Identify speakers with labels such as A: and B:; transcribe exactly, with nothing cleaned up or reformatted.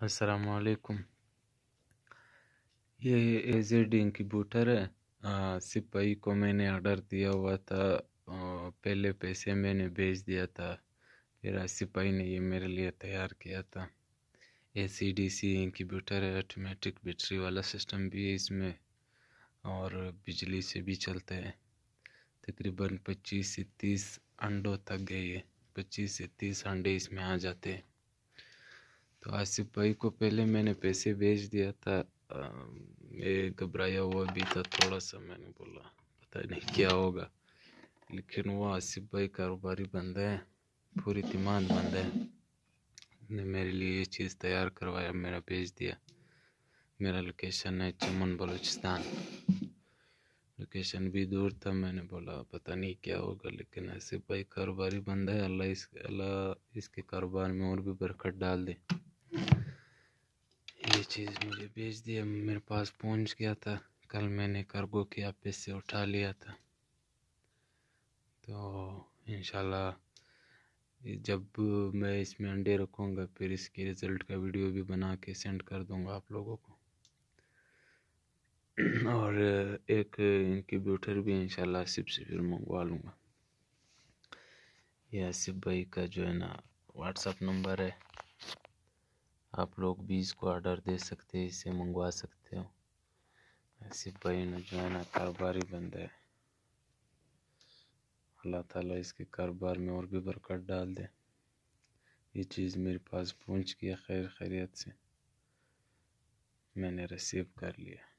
A: السلام علیکم. یہ ایزیڈ انکیبیوٹر ہے. آ، سپاہی کو میں نے آرڈر دیا ہوا تھا. آ، پہلے پیسے میں نے بھیج دیا تھا، پھر آج سپاہی نے یہ میرے لیے تیار کیا تھا. اے سی ڈی سی انکیبیوٹر ہے، آٹومیٹک بیٹری والا سسٹم بھی ہے اس میں، اور بجلی سے بھی چلتا ہے. تقریباً پچیس سے تیس انڈوں تک گئے، یہ پچیس سے تیس انڈے اس میں آ جاتے ہیں. تو آصف بھائی کو پہلے میں نے پیسے بھیج دیا تھا. میں گھبرایا ہوا بھی تھا تھوڑا سا. میں نے بولا پتہ نہیں کیا ہوگا، لیکن وہ آصف بھائی کاروباری بندہ ہے، پوری اعتماد بندہ ہے. نے میرے لیے یہ چیز تیار کروایا، میرا بھیج دیا. میرا لوکیشن ہے چمن بلوچستان. لوکیشن بھی دور تھا. میں نے بولا پتہ نہیں کیا ہوگا، لیکن آصف بھائی کاروباری بندہ ہے. اللہ اس اللہ اس کے کاروبار میں اور بھی برکت ڈال دے. یہ چیز مجھے بھیج دیا، میرے پاس پہنچ گیا تھا. کل میں نے کارگو کے آفس سے اٹھا لیا تھا. تو انشاءاللہ جب میں اس میں انڈے رکھوں گا، پھر اس کے رزلٹ کا ویڈیو بھی بنا کے سینڈ کر دوں گا آپ لوگوں کو. اور ایک انکیبیوٹر بھی انشاءاللہ آصف سے پھر منگوا لوں گا. یہ آصف بھائی کا جو ہے نا واٹس اپ نمبر ہے، آپ لوگ بھی اس کو آرڈر دے سکتے ہیں، اسے منگوا سکتے ہو. آصف بھائی نے جو ہے نا کاروباری بندہ ہے. اللہ تعالیٰ اس کے کاروبار میں اور بھی برکت ڈال دے. یہ چیز میرے پاس پہنچ گیا خیر خیریت سے، میں نے ریسیو کر لیا.